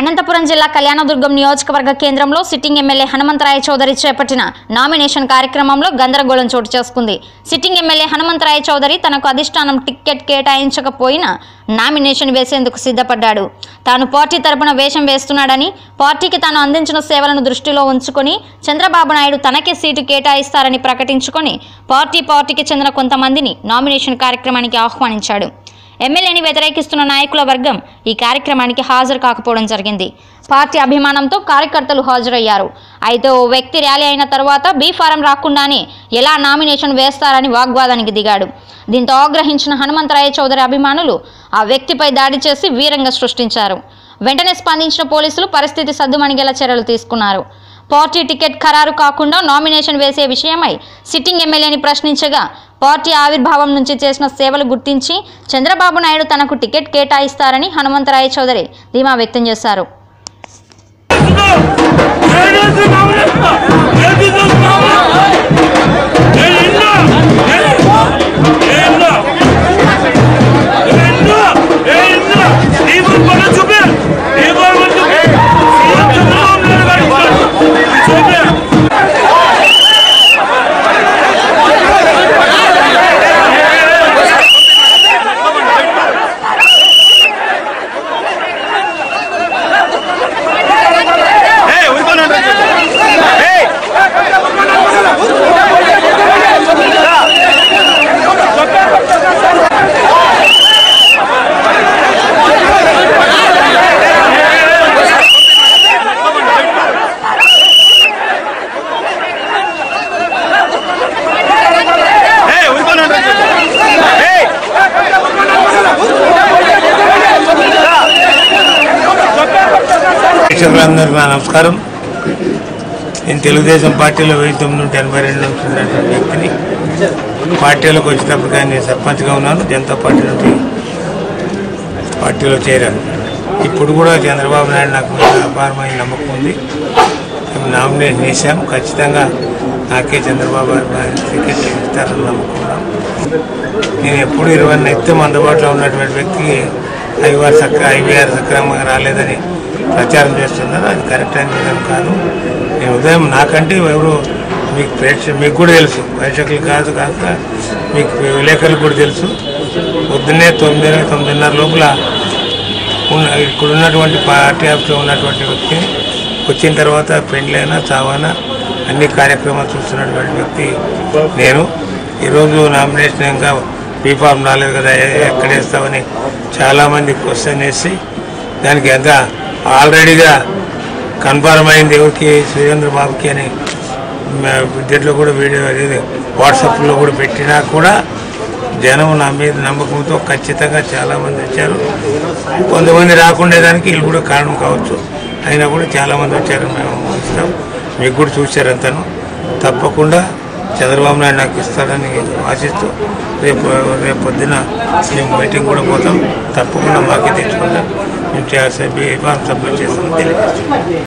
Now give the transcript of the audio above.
అనంతపురం జిల్లా కళ్యాణదుర్గం నియోజకవర్గ కేంద్రంలో సిట్టింగ్ ఎమ్మెల్యే హనుమంతరాయ చౌదరి చేపట్టిన నామినేషన్ కార్యక్రమంలో గందరగోళం చోటు చేసుకుంది. సిట్టింగ్ ఎమ్మెల్యే హనుమంతరాయ చౌదరి తనకు అధిష్టానం టికెట్ కేటాయించకపోయినా నామినేషన్ వేసేందుకు సిద్ధపడ్డాడు. తాను పార్టీ తరపున వేషం వేస్తున్నాడని, పార్టీకి తాను అందించిన సేవలను దృష్టిలో ఉంచుకొని చంద్రబాబు నాయుడు తనకే సీటు కేటాయిస్తారని ప్రకటించుకొని పార్టీకి చెందిన కొంతమందిని నామినేషన్ కార్యక్రమానికి ఆహ్వానించాడు. ఎమ్మెల్యేని వ్యతిరేకిస్తున్న నాయకుల వర్గం ఈ కార్యక్రమానికి హాజరు కాకపోవడం జరిగింది. పార్టీ అభిమానంతో కార్యకర్తలు హాజరయ్యారు. అయితే ఓ వ్యక్తి ర్యాలీ అయిన తర్వాత బీ ఫారం రాకుండానే ఎలా నామినేషన్ వేస్తారని వాగ్వాదానికి దిగాడు. దీంతో ఆగ్రహించిన హనుమంతరాయ చౌదరి అభిమానులు ఆ వ్యక్తిపై దాడి చేసి వీరంగా సృష్టించారు. వెంటనే స్పందించిన పోలీసులు పరిస్థితి సద్దుమణిగేలా చర్యలు తీసుకున్నారు. పార్టీ టికెట్ ఖరారు కాకుండా నామినేషన్ వేసే విషయమై సిట్టింగ్ ఎమ్మెల్యేని ప్రశ్నించగా పార్టీ ఆవిర్భావం నుంచి చేసిన సేవలు గుర్తించి చంద్రబాబు నాయుడు తనకు టికెట్ కేటాయిస్తారని హనుమంతరాయ చౌదరి ధీమా వ్యక్తం చేశారు. అందరికీ నమస్కారం. నేను తెలుగుదేశం పార్టీలో 1982 నుంచి ఉన్నటువంటి వ్యక్తిని. పార్టీలోకి వచ్చేటప్పుడు నేను సర్పంచ్గా ఉన్నాను. జనతా పార్టీ నుండి పార్టీలో చేరాను. ఇప్పుడు కూడా చంద్రబాబు నాయుడు నాకు అపారమైన నమ్మకం ఉంది. నామినేషన్ చేశాము. ఖచ్చితంగా నాకే చంద్రబాబు టికెట్ ఇస్తారని నమ్మకం ఉన్నాం. నేను ఎప్పుడు 20 నిత్యం అందుబాటులో ఉన్నటువంటి వ్యక్తికి ఐవీఆర్ సక్రమంగా రాలేదని ప్రచారం చేస్తున్నారు. అది కరెక్ట్ అని విధానం కాదు. నేను ఉదయం నాకంటే ఎవరు మీకు కూడా తెలుసు, ప్రేక్షకులు కాదు కాక మీకు విలేకరులకు కూడా తెలుసు. పొద్దున్నే 9:30 లోపల ఇక్కడ ఉన్నటువంటి పార్టీ ఆఫీస్లో ఉన్నటువంటి వ్యక్తిని వచ్చిన తర్వాత పెండ్లైనా చావైనా అన్ని కార్యక్రమాలు చూస్తున్నటువంటి వ్యక్తి నేను. ఈరోజు నామినేషన్ ఇంకా బీ ఫార్మ్ రాలేదు కదా, ఎక్కడ వేస్తామని చాలామంది క్వశ్చన్ వేసి దానికి ఎంత ఆల్రెడీగా కన్ఫర్మ్ అయింది ఎవరికి, సురేంద్ర బాబుకి అని దీంట్లో కూడా వీడియో అనేది వాట్సాప్లో కూడా పెట్టినా కూడా జనం నా మీద నమ్మకంతో ఖచ్చితంగా చాలామంది వచ్చారు. కొంతమంది రాకుండేదానికి వీళ్ళు కూడా కారణం కావచ్చు. అయినా కూడా చాలామంది వచ్చారు. మేము ఇస్తాం, మీకు కూడా చూశారంతను. తప్పకుండా చంద్రబాబు నాయుడు నాకు ఇస్తాడని ఆశిస్తూ రేపు పొద్దున మేము మీటింగ్ కూడా పోతాం. తప్పకుండా మాకే తెచ్చుకుంటాం. మేము సభ్యులు చేస్తామని తెలియజేస్తాం.